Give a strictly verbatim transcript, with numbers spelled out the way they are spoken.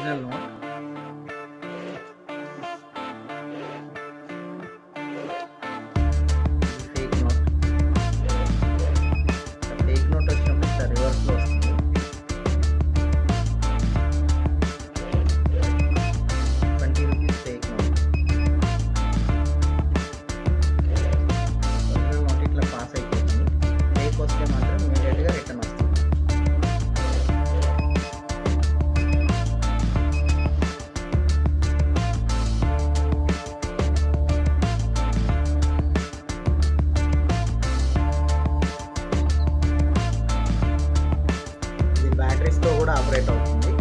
Original note. Fake note. Fake note వచ్చినప్పుడు ఇట్లా రివర్స్లో వస్తుంది. Twenty rupees fake note. Original note ఇట్లా పాస్ అయిపోతుంది. ఫేక్ వస్తే మాత్రం ఇమీడియట్గా రిటర్న్ వస్తుంది. బ్యాటరీస్తో కూడా ఆపరేట్ అవుతుంది.